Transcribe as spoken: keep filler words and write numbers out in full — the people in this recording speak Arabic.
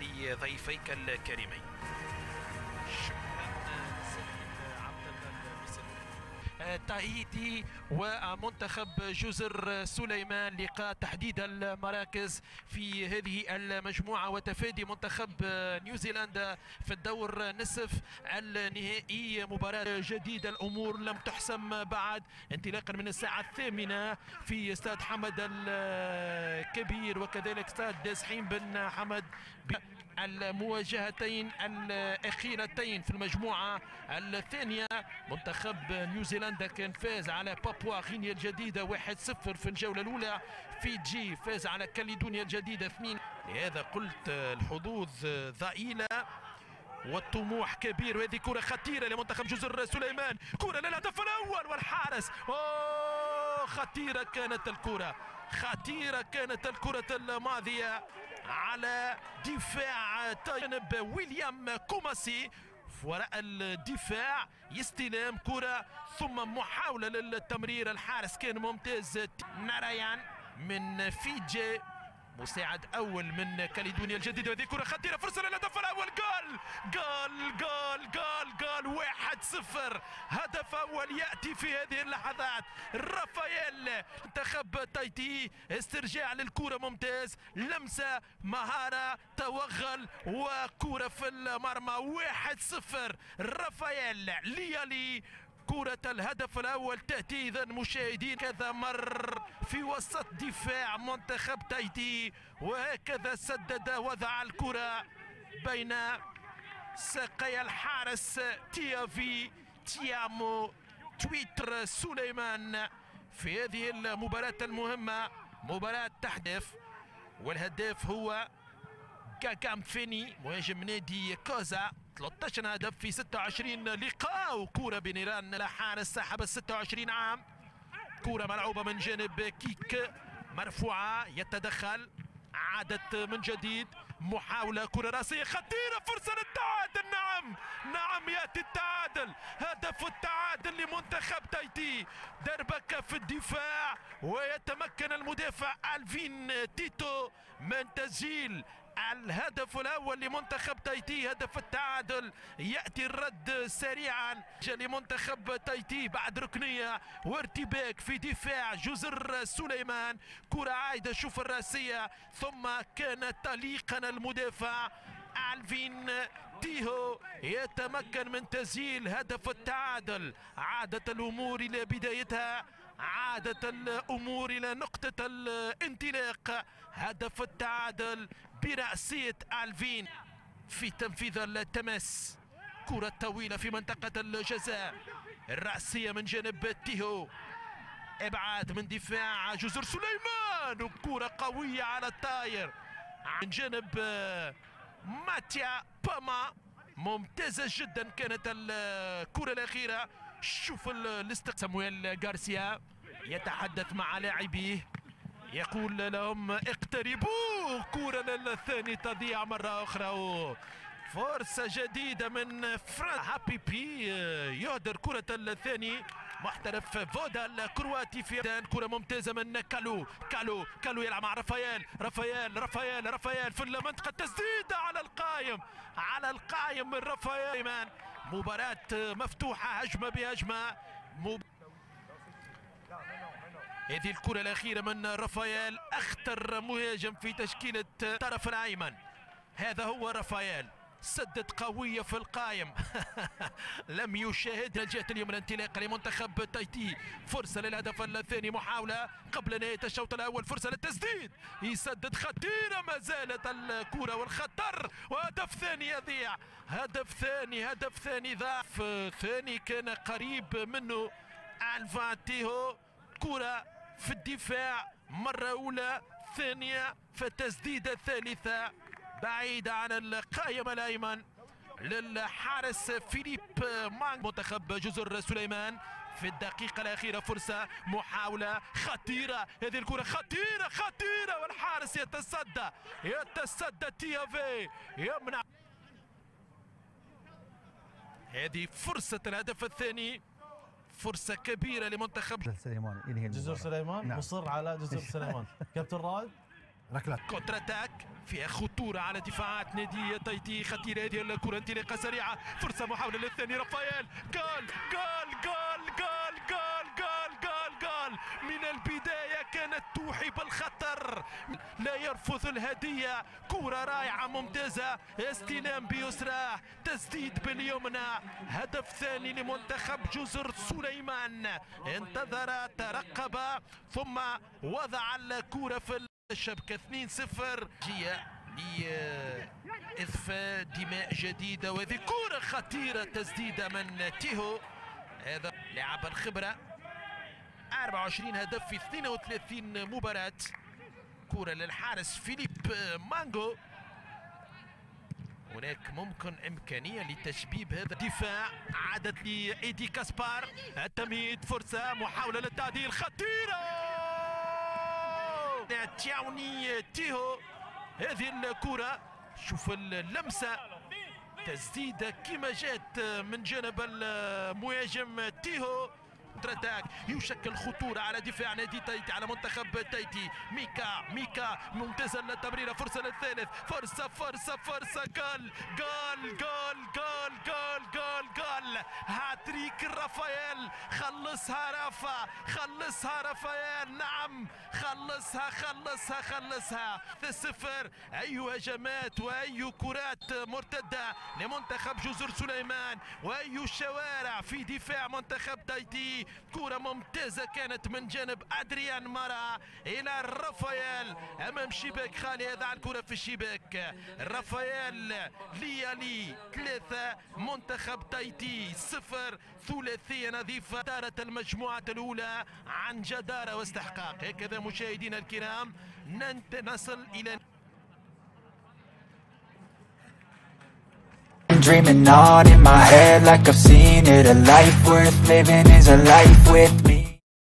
لضيفيك الكريمين. تاهيتي ومنتخب جزر سليمان، لقاء تحديد المراكز في هذه المجموعة وتفادي منتخب نيوزيلندا في الدور نصف النهائي. مباراة جديدة، الأمور لم تحسم بعد، انطلاقا من الساعة الثامنة في استاد حمد الكبير وكذلك استاد سحيم بن حمد. المواجهتين الأخيرتين في المجموعة الثانية، منتخب نيوزيلندا كان فاز على بابوا غينيا الجديدة واحد صفر في الجولة الأولى. فيجي فاز على كاليدونيا الجديدة اثنين. لهذا قلت الحظوظ ضئيلة والطموح كبير، وهذه كرة خطيرة لمنتخب جزر سليمان، كرة للهدف الأول والحارس. أوه خطيرة كانت الكرة، خطيرة كانت الكرة الماضية على دفاع جانب ويليام كوماسي وراء الدفاع، يستلم كرة ثم محاولة للتمرير، الحارس كان ممتاز. نارايان من فيجي مساعد اول من كاليدونيا الجديدة، هذه كرة خطيرة، فرصة للهدف الاول. جول جول جول جول جول واحد صفر، هدف اول ياتي في هذه اللحظات. رافائيل منتخب تايتي، استرجاع للكرة ممتاز، لمسة مهارة توغل وكرة في المرمى. واحد صفر رافائيل ليالي. كرة الهدف الأول تأتي إذا مشاهدين كذا مر في وسط دفاع منتخب تايتي، وهكذا سدد وضع الكرة بين ساقي الحارس تيافي تيامو تويتر سليمان في هذه المباراة المهمة، مباراة تحدث. والهداف هو كاكام فيني مهاجم نادي كوزا، ثلاثة عشر هدف في ستة وعشرين لقاء، وكرة بنيران لحارس صاحب ال ستة وعشرين عام. كرة ملعوبة من جانب كيك مرفوعة، يتدخل، عادت من جديد، محاولة كرة راسية خطيرة، فرصة للتعادل. نعم نعم يأتي التعادل، هدف التعادل لمنتخب تايتي. دربكة في الدفاع ويتمكن المدافع ألفين تيتو من تسجيل الهدف الأول لمنتخب تايتي، هدف التعادل. يأتي الرد سريعا لمنتخب تايتي بعد ركنية وارتباك في دفاع جزر سليمان. كرة عايدة، شوف الراسية، ثم كان طليقا المدافع ألفين تيهو يتمكن من تسجيل هدف التعادل. عادت الأمور إلى بدايتها، عادت الأمور إلى نقطة الانطلاق. هدف التعادل برأسية ألفين في تنفيذ التماس. كرة طويلة في منطقة الجزاء، الرأسية من جانب تيهو، ابعاد من دفاع جزر سليمان، وكرة قوية على الطاير من جانب ماتيا باما، ممتازة جدا كانت الكرة الأخيرة. شوف الاستقبال، سامويل غارسيا يتحدث مع لاعبيه، يقول لهم اقتربوا. كرة للثاني تضيع مرة أخرى، فرصة جديدة من فرانك هابي بي يهدر كرة الثاني، محترف فودا الكرواتي في كرة ممتازة من كالو كالو كالو يلعب مع رافائيل رافائيل رافائيل رافائيل في المنطقة، تسديدة على القائم على القائم من رافائيل. مباراة مفتوحة، هجمة بهجمة. مب... هذه الكرة الأخيرة من رافائيل، أخطر مهاجم في تشكيلة الطرف الأيمن، هذا هو رافائيل، سدد قوية في القائم. لم يشاهد الجهة اليمنى، انطلاقة لمنتخب تايتي، فرصة للهدف الثاني، محاولة قبل نهاية الشوط الأول، فرصة للتسديد، يسدد، خطيرة ما زالت الكرة والخطر، وهدف ثاني يضيع، هدف ثاني هدف ثاني ضعف ثاني كان قريب منه ألفين تيهو. كرة في الدفاع مرة أولى، ثانية فتسديدة ثالثة بعيدة عن القائم الأيمن للحارس فيليب مانغ. منتخب جزر سليمان في الدقيقة الأخيرة، فرصة، محاولة خطيرة، هذه الكرة خطيرة خطيرة، والحارس يتصدى يتصدى تيافي يمنع. هذه فرصة الهدف الثاني، فرصة كبيرة لمنتخب سليمان. ينهي جزر سليمان. نعم. مصر على جزر سليمان. كابتن رائد ركلات كونتر اتاك فيها خطوره على دفاعات نادي تايتي. خطيره هذه الكره، انطلاقه سريعه، فرصه محاوله للثاني. رافائيل جول جول جول جول جول جول جول جول من البدايه كانت توحي بالخطر، لا يرفض الهديه. كره رائعه ممتازه، استلام بيسراه، تسديد باليمنى، هدف ثاني لمنتخب جزر سليمان. انتظر، ترقب، ثم وضع الكره في الشبكه. اثنين صفر جيه لإضفاء دماء جديدة، وهذه كرة خطيرة، تسديدة من تيهو، هذا لاعب الخبرة. أربعة وعشرين هدف في اثنين وثلاثين مباراة. كرة للحارس فيليب مانجو، هناك ممكن إمكانية لتشبيب هذا الدفاع. عادت لإيدي كاسبار، التمهيد، فرصة، محاولة للتعديل خطيرة. تياوني تيهو، هذه الكرة، شوف اللمسة، تسديدة كما جات من جانب المهاجم تيهو. ترتاك يشكل خطورة على دفاع نادي تايتي، على منتخب تايتي. ميكا ميكا ممتازة التمريرة، فرصة للثالث، فرصة فرصة فرصة، جول جول جول جول جول جول جول هاتريك رافائيل، خلصها رافا، خلصها رافائيل، نعم خلصها خلصها خلصها. صفر. أي هجمات وأي كرات مرتدة لمنتخب جزر سليمان، وأي شوارع في دفاع منتخب تايتي. كرة ممتازة كانت من جانب أدريان مارا إلى رافائيل أمام شباك خالي. هذا على الكرة في الشباك. رافائيل ليالي ثلاثة، منتخب تايتي صفر. ثلاثية نظيفة، دارت المجموعة الأولى عن جدارة واستحقاق. هكذا مشاهدينا الكرام نصل إلى Dreaming on in my head like I've seen it. A life worth living is a life with me.